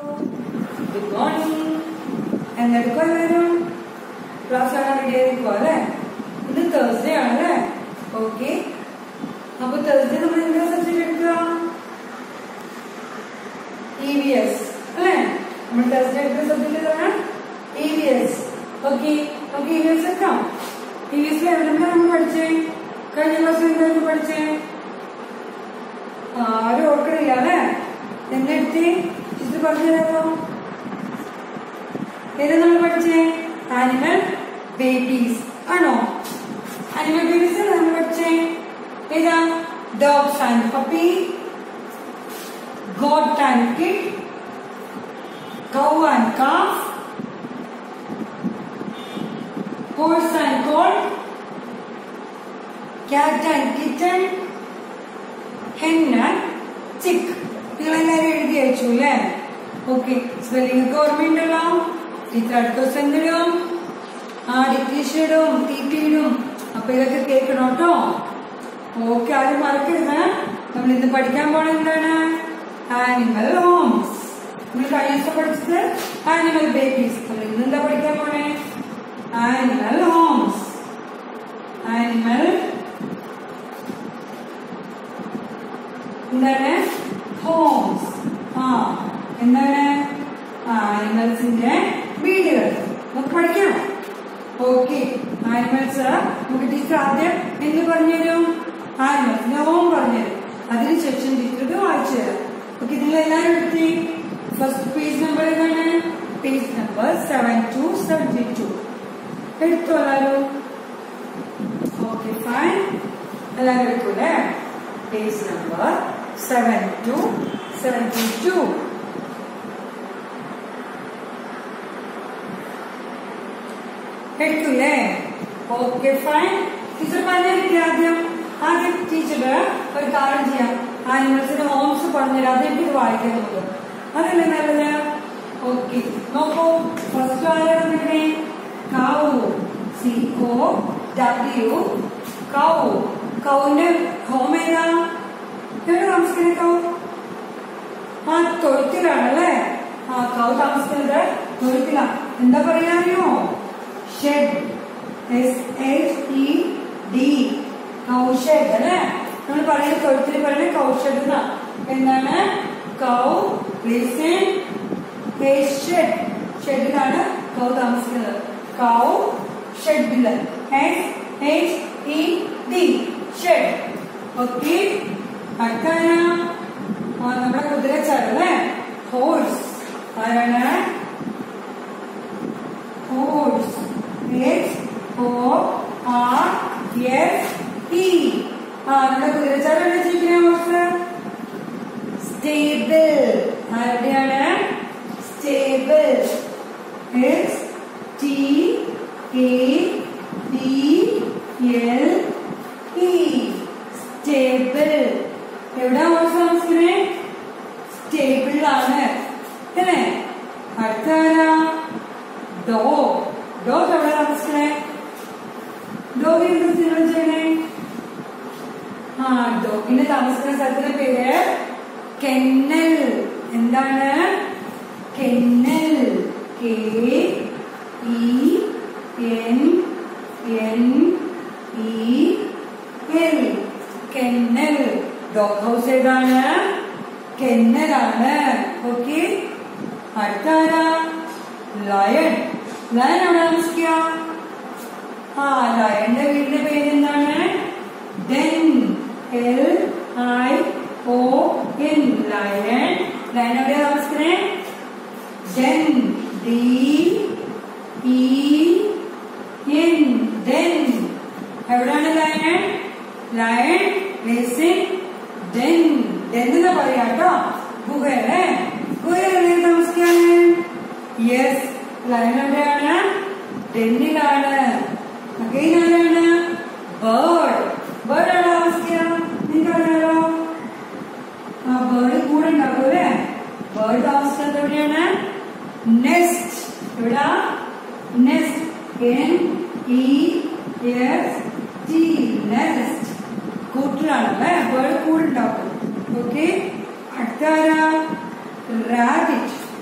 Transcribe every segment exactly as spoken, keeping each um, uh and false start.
Good morning. എന്തെടുക്കുക എല്ലാവരും? Class കാണാൻ ready ആയിരിക്കുമോ അല്ലേ? ഇത് തേഴ്സ്ഡേ ആണല്ലേ? ഓക്കെ. അപ്പൊ തേഴ്സ്ഡേ നമ്മൾ എന്താ സബ്ജക്ട് എടുക്കുക? ഇ വി എസ് അല്ലേ? നമ്മൾ തേഴ്സ്ഡേ എടുക്കുന്ന സബ്ജക്ട് ഏതാണ്? E V S. ഓക്കെ. നമുക്ക് ഇ വി എസ് എടുക്കാം. ഇ വി എസിൽ എവിടെയാണ് നമ്മൾ പഠിച്ചേ? കഴിഞ്ഞ ക്ലാസ്സിൽ എന്തായിരുന്നു പഠിച്ചേ? ആരും ഓർക്കണില്ല അല്ലേ? എന്തെടുത്തി ഇത് പറഞ്ഞു തരാമോ? ഏതാ നമ്മൾ പഠിച്ചേ? ആനിമൽ ബേബീസ് ആണോ? ആനിമൽ ബേബീസ് നമ്മൾ പഠിച്ചേ ഏതാ? Dogs and puppy, goat and kid, cow and calf, horse and colt, cat and kitten, hen and chick. നിങ്ങളെല്ലാവരും എഴുതി അയച്ചു അല്ലേ? ഓക്കെ. സ്പെല്ലിംഗ് ഒക്കെ ഓർമ്മയുണ്ടല്ലോ? ടീച്ചർ അടുത്ത ദിവസം എന്തിടും? ആ ഡിക്റ്റേഷൻ ഇടും, ടി പി ഇടും. അപ്പൊ ഇതൊക്കെ കേൾക്കണം കേട്ടോ. ഓക്കെ. ആരും മറക്കരുത്. നമ്മൾ ഇന്ന് പഠിക്കാൻ പോണ എന്താണ്? Animal homes. നമ്മൾ കഴിഞ്ഞ ദിവസം പഠിച്ചത് ആനിമൽ ബേബീസ്. നമ്മൾ ഇന്ന് എന്താ പഠിക്കാൻ പോണേ? Animal homes. ആനിമൽ എന്താണ്? ഹോംസ്. ആ എന്താണ്? ആനിമൽസിന്റെ വീടുകൾ നമുക്ക് പഠിക്കണം. ഓക്കെ. ആനിമൽസ് നമുക്ക് ടീച്ചർ ആദ്യം എന്ത് പറഞ്ഞുതരും? ആനിമൽസിന്റെ ഹോം പറഞ്ഞുതരും. അതിനുശേഷം ടീച്ചർക്ക് വായിച്ചു തരാം. ഓക്കെ. നിങ്ങൾ എല്ലാവരും എടുത്തി ഫസ്റ്റ് പേജ് നമ്പർ ഏതാണ്? Page number seven to seventy two എടുത്തു എല്ലാവരും? Okay fine. എല്ലാവരും എടുക്കൂല്ലേ? Page number seven to seventy-two. എടുത്തൂല്ലേ? Okay fine. ടീച്ചർ പറഞ്ഞിരിക്കും ആദ്യം ആദ്യം ടീച്ചർ ഒരു കാര്യം ചെയ്യാം. ആനിമൽസിന്റെ ഹോംസ് പറഞ്ഞുതരാം. അതെനിക്ക് ഇത് വായിക്കാൻ നോക്കും. അതല്ലേ നല്ലത്? ഓക്കെ. നോക്കൂ. ഫസ്റ്റ് ആരാ വന്നിട്ടേ? Cow. C O W cow. കൗവിന്റെ ഹോം ഏതാ? എവിടെ താമസിക്കുന്നത് കൗ? ആ തൊഴുത്തിലാണല്ലേ? ആ കൗ താമസിക്കുന്നത് തൊഴുത്തിലാണ്. എന്താ പറയാറിയോ? Shed. S H E D. Cow shed അല്ലേ? നമ്മൾ പറയുന്നത് തൊഴുത്തിൽ പറയുന്നത് കൗ ഷെഡ് എന്നാ. എന്താണ്? Cow lives in a shed. ഷെഡിലാണ് കൗ താമസിക്കുന്നത്. കൗ ഷെഡില്. S H E D shed. Okay. അടുത്താണ് നമ്മുടെ കുതിരച്ചാടല്ലേ? ഹോഴ്സ്. ആരാണ്? Horse. H O R S E. ആ നമ്മുടെ കുതിരച്ചാട് എവിടെ ജീവിക്കുന്ന ഹോഴ്സ്? സ്റ്റേബിൾ. ആരുടെയാണ്? Stable. S T A B L E. Stable. എവിടെ ഹോഴ്സ് താമസിക്കണേ? സ്റ്റേബിളിലാണ് അല്ലേ? അടുത്താരാ? ഡോഗ്. ഡോഗ് എവിടെ താമസിക്കണേ? ഡോഗ് എന്ത് നിങ്ങൾ ചെയ്യണേ? ആ ഡോഗിന്റെ താമസിക്കുന്ന സ്ഥലത്തിന്റെ പേര് കെന്നൽ. എന്താണ്? Kennel. K E N N E L. Kennel. Dog house ഏതാണ്? കെന്നലാണ്. ഓക്കെ. അടുത്താരാ? ലയൺ. ലയൺ എവിടെ താമസിക്കുക? ആ ലയന്റെ വീടിന്റെ പേര് എന്താണ്? Den. L I O N. Lion. Lion എവിടെ താമസിക്കണേ? Den. D E N. Den. എവിടെയാണ് lion? Lion lives in den. den എന്ന് പറയാ കേട്ടോ. ഗുഹയല്ലേ? ഗുഹയല്ലേ താമസിക്കാണ്? യെസ്. ലയൺ എവിടെയാണ്? ഡെന്നിലാണ്. അഗൈൻ ആരാണ്? ബേർഡ്. ബേർഡ് എവിടെ താമസിക്കുക? നിങ്ങൾക്കറിയാലോ? ആ ബേർഡ് കൂടെ ഉണ്ടാക്കും അല്ലേ? ബേർഡ് താമസിക്കുന്നത് എവിടെയാണ്? നെസ്റ്റ്. എവിടാ? Nest. N E S T. Nest. കൂട്ടിലാണല്ലേ? ബേർഡ് കൂടുണ്ടാക്കും. ഓക്കെ. അടുത്താരാ? റാബിറ്റ്.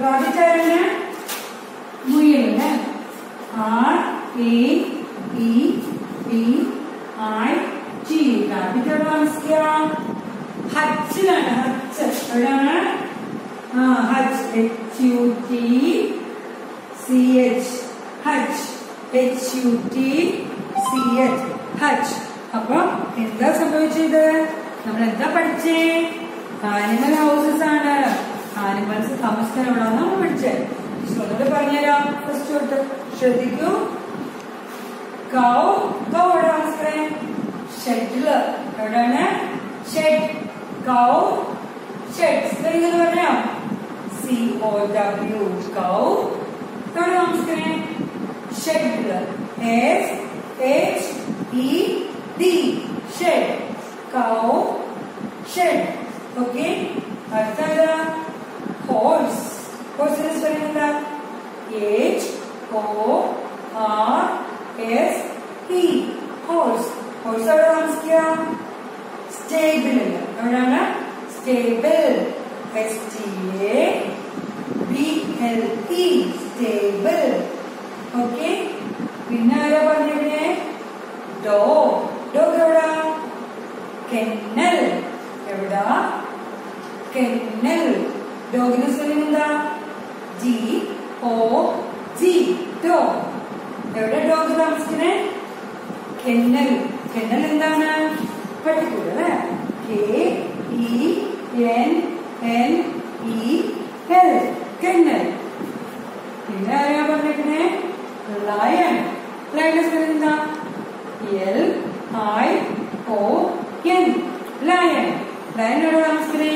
റാബിറ്റ് ആരാണ്? മുയലല്ലേ? R A E P I T. Rabbit എവിടെ താമസിക്കാം? ഹച്ചിലാണ്. ഹച്ച് എവിടെയാണ്? ആ hutch. H U T C H. Hutch. H U T C H. Hutch. അപ്പൊ എന്താ സംഭവിച്ചത്? നമ്മൾ എന്താ പഠിച്ചേ? ആനിമൽ ഹൗസസ് ആണ്. ആനിമൽസ് താമസിക്കാൻ എവിടെയാണ് നമ്മൾ പഠിച്ചത്. ഒന്നുകൂടെ പറഞ്ഞുതരാം. ഫസ്റ്റ് തൊട്ട് ശ്രദ്ധിക്കൂ. കൗ കൗ എവിടെ താമസിക്കണേ? ഷെഡില്. എവിടെയാണ്? ഷെഡ്. Cow shed. സ്പെല്ലിംഗ് എന്ന് പറയാം. C O W. കൗ എവിടെ താമസിക്കണേ? ഷെഡില്. S H E D. Shed. Cow shed. Okay. അടുത്തത് ഹോഴ്സ്. ഹോഴ്സിന്റെ സ്പെല്ലിംഗ് എന്താ? H O R S E. Horse. Horse എവിടെ താമസിക്കുക? സ്റ്റേബിളില്. എവിടെയാണ്? Stable. S T A B L E. Stable. Okay. പിന്നെ ആരാ പറഞ്ഞേ? ഡോഗ്. ഡോഗ് എവിടാ? കെന്നൽ. എവിടാ? കെന്നൽ. ഡോഗിന്റെ സ്പെല്ലിംഗ് എന്താ? G O G. ഡോഗ്. എവിടെ ഡോഗ് താമസിക്കണേ? കെന്നൽ. കെന്നൽ എന്താണ്? പട്ടിക്കൂട് അല്ലേ? K E N N E L. Kennel. പിന്നെ ആരാ പറഞ്ഞേ? ലയൺ. ലയണിന്റെ സ്പെല്ലിംഗ് എന്താ? L I O N. Lion. Lion എവിടെ താമസിക്കണേ?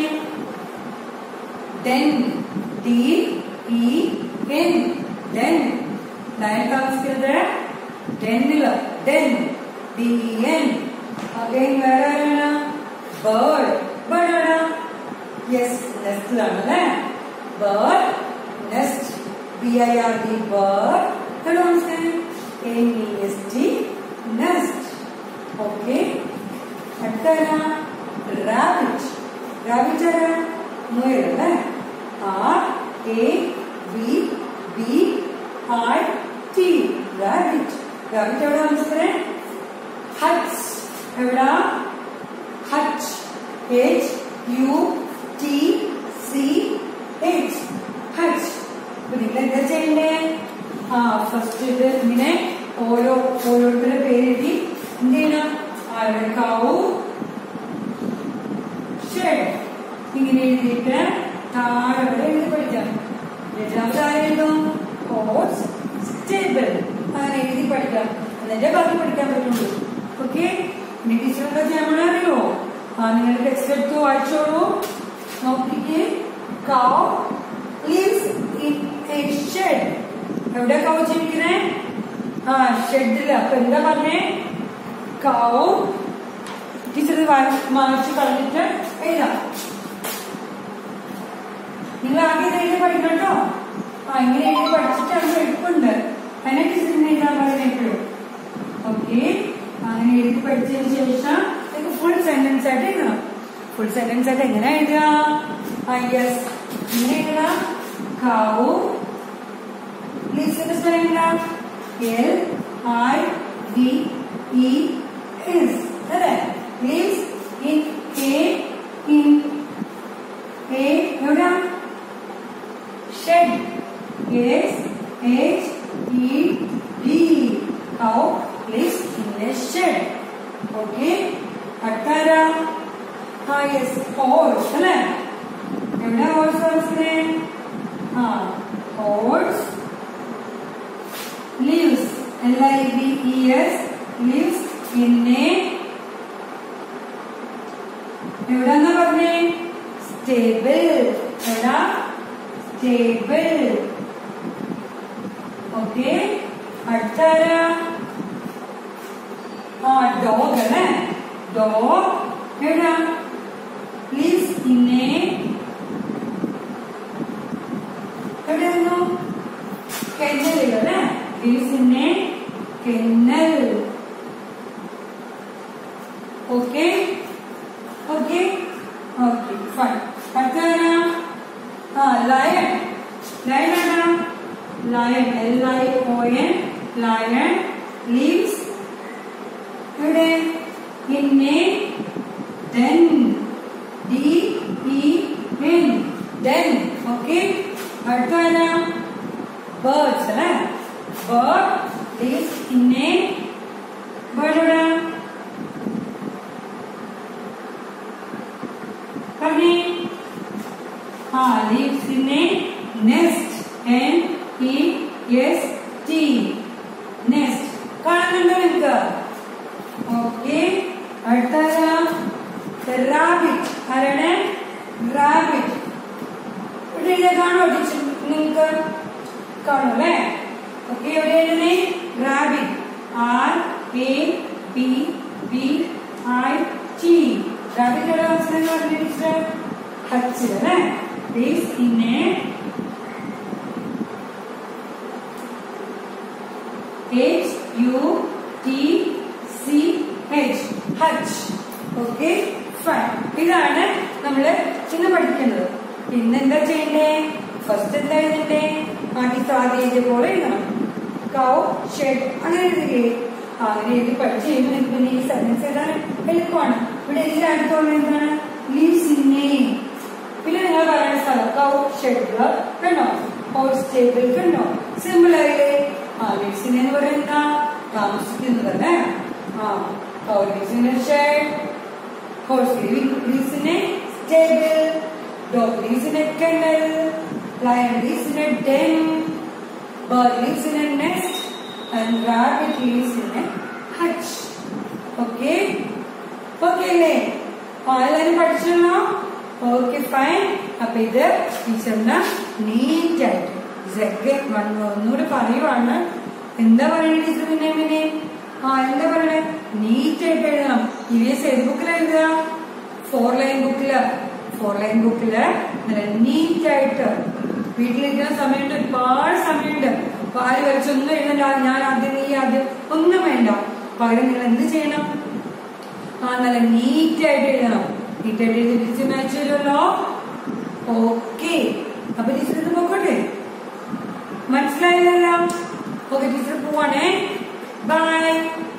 Den. D E N. Den. Lion താമസിക്കുന്നത് ഡെന്നില്. Den. D E N. Again വേറെ ആരാണ്? ബേർഡ്. ബേർഡ് എവിടാ? യെസ്, നെസ്റ്റിലാണ് അല്ലേ? Bird. Nest. B I R D. Bird. എവിടെ താമസിക്കുന്നത്? N E S T. Nest. Okay. അടുത്താരാ? റാബിറ്റ്. റാബിറ്റ് ആരാ? മുയലല്ലേ? R A B B I T. Rabbit. Rabbit എവിടെ താമസിക്കണേ? ഹച്ച്. എവിടാ? Hutch. H U T C H. Hutch. നിങ്ങൾ എന്താ ചെയ്യണ്ടേ? ആ ഫസ്റ്റ് ഇത് ഇങ്ങനെ ഓരോ ഓരോരുത്തരുടെ പേരെഴുതി എന്ത് ചെയ്യണം? അവിടെ കൗ ഷെഡ് ഇങ്ങനെ എഴുതിയിട്ട് താഴെ വരെ എഴുതി പഠിക്കാം. രണ്ടാമത് ആരെഴുതും? ഹോഴ്സ്. സ്റ്റേബിൾ. അങ്ങനെ എഴുതി പഠിക്കാം. എന്നിട്ട് ബാക്കി പഠിക്കാൻ പറ്റുള്ളൂ. ഓക്കെ. ഇനി ടീച്ചറെന്താ ചെയ്യാൻ അറിയോ? ആ നിങ്ങൾ ടെക്സ്റ്റ് എടുത്ത് വായിച്ചോളൂ. നോക്കിക്ക്. Cow lives in a shed. എവിടെ കൗ ജീവിക്കണേ? ആ ഷെഡില്. അപ്പൊ എന്താ പറഞ്ഞേ? കൗ. ടീച്ചർ മാർച്ച് കളഞ്ഞിട്ട് എഴുതാം. നിങ്ങൾ ആദ്യം എഴുതി പഠിക്കണം കേട്ടോ. ആ ഇങ്ങനെ എഴുതി പഠിച്ചിട്ടാണ് എളുപ്പമുണ്ട്. അതിനെ ടീച്ചറിന് എഴുതാൻ പറയുമ്പോഴും. ഓക്കെ. അങ്ങനെ എഴുതി പഠിച്ചതിന് ശേഷം ഫുൾ സെന്റൻസ് ആയിട്ട് എഴുതണം. ഫുൾ സെന്റൻസ് ആയിട്ട് എങ്ങനെ എഴുതുക? ആ യെസ് ഇങ്ങനെ എഴുതാം. കൗ ലിവ്സിന്റെ സ്പെല്ലിംഗ് എന്താ? L I V E S. അല്ലേ? Lives in a in a എവിടാ? Shed. S H E D. Cow lives in a shed. Okay. അടുത്താരാ? ആ യെസ് ഹോഴ്സ് അല്ലേ? എവിടെ ഹോഴ്സ് താമസിക്കണേ? ആ horse lives. L I V E S. lives in a എവിടെന്നാ പറഞ്ഞേ? സ്റ്റേബിൾ. എവിടാ? സ്റ്റേബിൾ. ഓക്കെ. അടുത്താരാ? ആ ഡോഗ് അല്ലേ? ഡോഗ് എവിടാ? lives in a എവിടെയായിരുന്നു? കെന്നലിലല്ലേ? lives in a kennel. Okay? Okay? Okay, fine. അടുത്തതാരാ? ആ lion. ലയൺ ആണോ? Lion, L I O N, lion. Lives ഇവിടെ in a, then, d e n, then. Okay, അടുത്ത ആരാ? ബേർഡ്സ് അല്ലേ? ബേർഡ് ലീവ്സ് ഇന്നെ, ബേർഡ് എവിടെ? പറഞ്ഞേ. ആ, lives in a, nest, N E S T, nest. കാണുന്നുണ്ടോ നിങ്ങൾക്ക്? ഓക്കെ, അടുത്ത റാബിറ്റ്. ആരാണ്? റാബിറ്റ്. ഇവിടെ കാണോ? നിങ്ങൾക്ക് കാണും അല്ലേ? ഓക്കെ, എവിടെയാണ്? Rabbit, R A B B I T. Rabbit അവസരം പറഞ്ഞിട്ട് ഹച്ച് അല്ലേ? ലീവ്സ് ഇന്നെ, H U T C H, hutch. Okay, fine. ഇതാണ് നമ്മള് ഇന്ന് പഠിക്കുന്നത്. ഇന്ന് എന്താ ചെയ്യണ്ടേ? ഫസ്റ്റ് എന്താ എഴുതണ്ടേ? ആദ്യത്തെ ആദ്യം എഴുതിയ പോലെ എഴുതണം. കൗ, ഷെഡ്, അങ്ങനെ എഴുതില്ലേ? അങ്ങനെ എഴുതി പഠിച്ചു കഴിയുമ്പോൾ പിന്നെ ഈ സെന്റൻസ് എഴുതാൻ എളുപ്പമാണ്. ഇവിടെ എല്ലായിടത്തോളം എന്താണ്? ലീവ്സ് ഇന്നെ. പിന്നെ നിങ്ങൾ പറയുന്ന സ്ഥലം കൗ, ഷെഡ് കണ്ടോ? ഹോഴ്സ് സ്റ്റേബിൾ കണ്ടോ? സിമ്പിൾ ആയില്ലേ? ആ, ലീവ്സ് ഇന്നെ എന്ന് പറയുന്ന താമസിക്കുന്നത് അല്ലേ? ആ, cow lives in a shed, horse lives in a stable, dog lives in a kennel, lion lives in a den, bird lives in a nest, and rabbit lives in a hutch. Okay? Okay, le. All പഠിച്ചല്ലോ? Okay, fine. അപ്പൊ ഇത് ടീച്ചറിന് NEET ആയിട്ട് ഒന്നുകൂടെ പറയുവാണ്. എന്താ പറയുന്നത് teacher? പിന്നെ പിന്നെ ആ എന്താ പറയണേ? നീറ്റ് ആയിട്ട് എഴുതണം. ഇ വി എസ് ഏത് ബുക്കിൽ എഴുതുക? ഫോർ ലൈൻ ബുക്കില്. ഫോർ ലൈൻ ബുക്കില് നീറ്റ് ആയിട്ട് വീട്ടിലിരിക്കുന്ന സമയത്ത് ഒരുപാട് സമയമുണ്ട്. പാല് വരച്ചൊന്നും എഴുതണ്ട, ഞാൻ ആദ്യം നീ ആദ്യം ഒന്നും വേണ്ട. പകരം നിങ്ങൾ എന്ത് ചെയ്യണം? ആ നല്ല നീറ്റ് ആയിട്ട് എഴുതണം. നീറ്റ് ആയിട്ട് എഴുതി ടീച്ചർ മാച്ച് വരുമല്ലോ. ഓക്കെ, അപ്പൊ ടീച്ചർ ഇത് നോക്കട്ടെ. മനസ്സിലായില്ലല്ലോ? ഓക്കെ, ടീച്ചർ പോവാണേ. ബൈ.